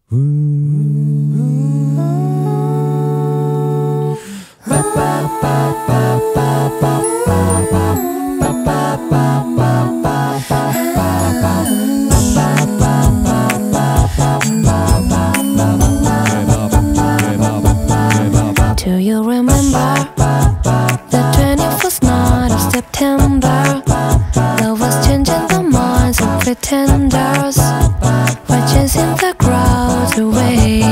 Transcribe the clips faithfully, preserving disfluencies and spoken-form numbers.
Do you remember the twenty-first night of September? Love was changing the minds of pretenders. We're chasing the crowds away.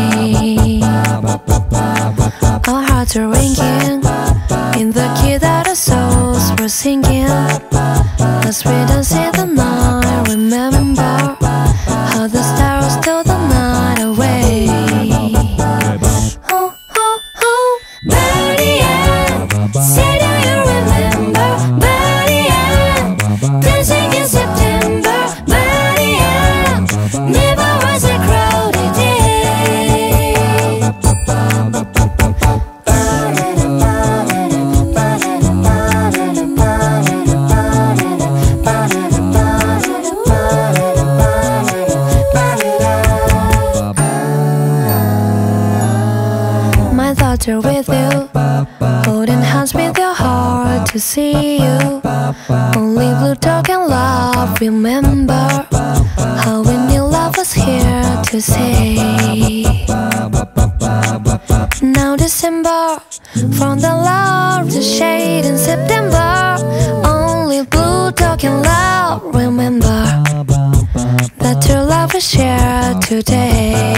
Our hearts are ringing in the key that our souls were singing. As we dance in the night, remember how the stars stole the night away. Oh, oh, oh, Birdie Ann, say do you remember? Birdie Ann, dancing in September. Birdie Ann, never was a crowded day. My thoughts are with you, holding hands with your heart to see you. Only blue talk and love, remember how we knew love was here to stay. Now December, from the love to shade in September. Only blue talk and love, remember that your love is shared today.